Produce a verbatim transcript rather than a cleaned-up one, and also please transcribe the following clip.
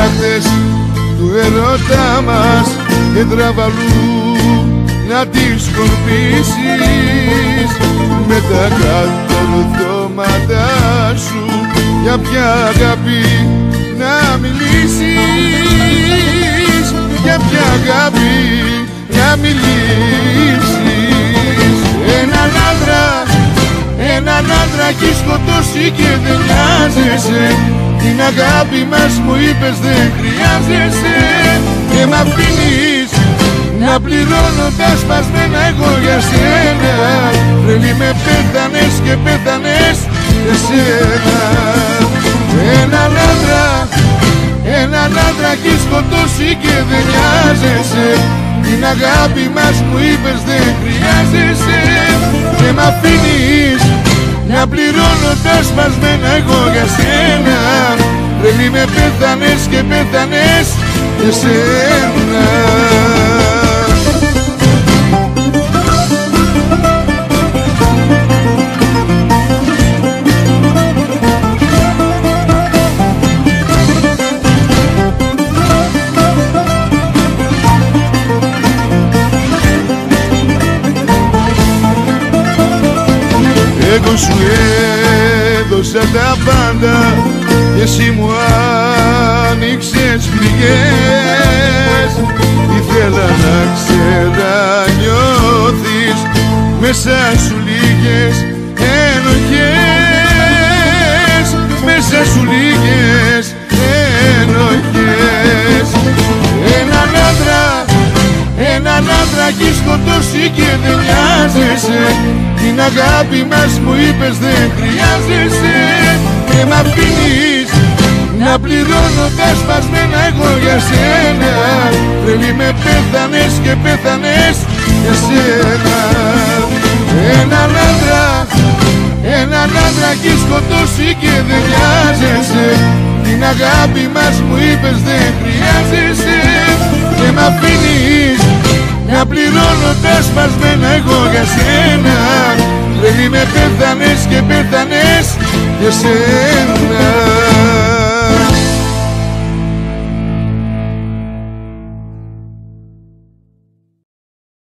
τάχτες του ερώτα μας και τραβαλού να τις σκορπίσεις με τα κατορθώματα σου. Για ποια αγάπη να μιλήσεις, για ποια αγάπη να μιλήσεις. Έναν άντρα, έναν άντρα έχει σκοτώσει και δεν νοιάζεσαι. Την αγάπη μας μου είπες δεν χρειάζεσαι και μ' αφήνεις να πληρώνω τα σπασμένα εγώ για σένα. Τρελή με πέθανες και πέθανες εσένα. Έναν άντρα, έναν άντρα έχει σκοτώσει και δεν νοιάζεσαι. Την αγάπη μας μου είπες δεν χρειάζεσαι και μ' αφήνεις να πληρώνω τα σπασμένα εγώ για σένα. Τρελή με πέθανες και πέθανες εσένα. Εγώ σου έδωσα τα πάντα και εσύ μου άνοιξες πληγές. Ήθελα να ξερανιώθεις μέσα σου λίγες ενοχές, μέσα σου λίγες ενοχές. Έναν άντρα, έναν άντρα έχει σκοτώσει και δεν νοιάζεσαι. Την αγάπη μας μου είπες δεν χρειάζεσαι και μ' αφήνεις να πληρώνω τα σπασμένα εγώ για σένα. Τρελή με πέθανες και πέθανες για σένα. Έναν άντρα, έναν άντρα έχει σκοτώσει και δεν νοιάζεσαι. Την αγάπη μας μου είπες δεν χρειάζεσαι και μ' αφήνεις να πληρώνω τα σπασμένα εγώ για σένα. Τρελή με πέθανες και πέθανες για σένα.